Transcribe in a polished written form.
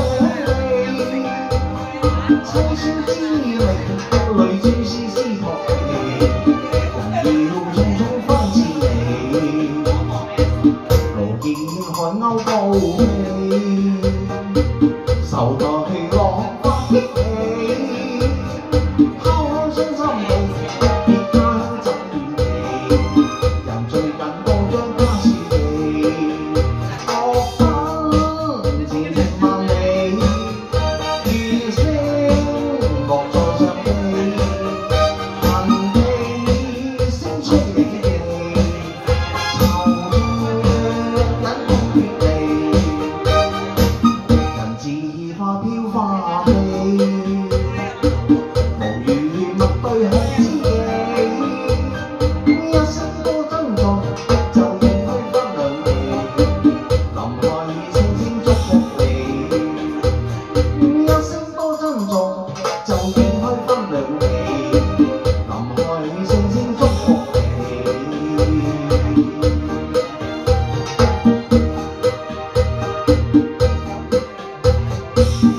秋宵之靈，淚珠絲絲撲鼻，人要匆匆翻似你，路見海鷗高飛，受待浪花激起，拋開傷心路，別家鄉怎遠離，人最近報章家是地，各分前程萬里，餘聲落在上地，恨地聲吹離地，愁着忍痛別離，人似花飄花飛，無語默對向知己，一聲多珍重，就應區分兩地，臨開已聲聲祝福你，一聲多珍重，就應區分兩地，臨開已聲聲祝福你。